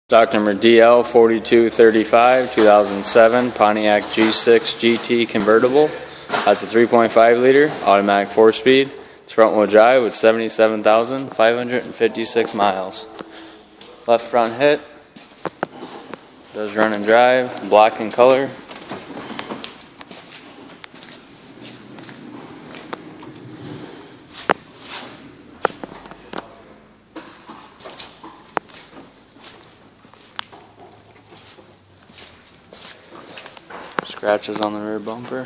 Stock number DL4235, 2007 Pontiac G6 GT convertible. Has a 3.5 liter automatic 4-speed. It's front wheel drive with 77,556 miles. Left front hit. Does run and drive. Black in color. Scratches on the rear bumper.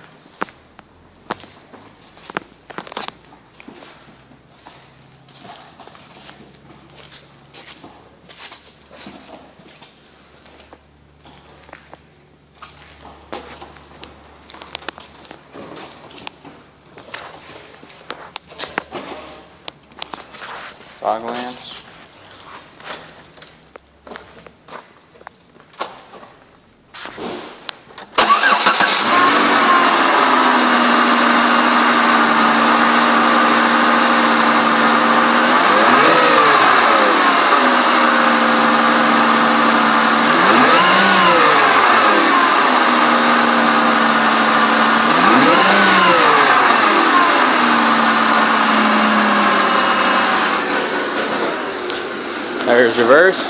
Fog lamps. There's reverse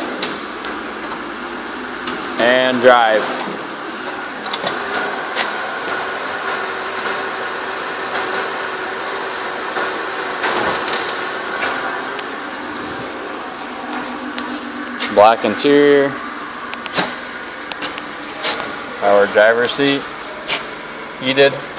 and drive. Black interior. Power driver's seat. Heated.